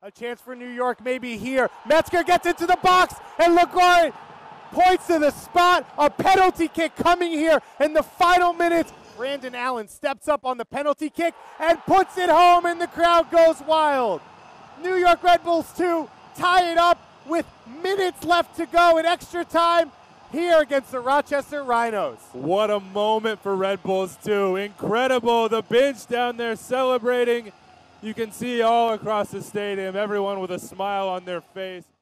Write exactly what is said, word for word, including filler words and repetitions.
A chance for New York maybe here. Metzger gets into the box, and Ligori points to the spot. A penalty kick coming here in the final minutes. Brandon Allen steps up on the penalty kick and puts it home, and the crowd goes wild. New York Red Bulls two tie it up with minutes left to go in extra time here against the Rochester Rhinos. What a moment for Red Bulls two. Incredible. The bench down there celebrating. You can see all across the stadium, everyone with a smile on their face.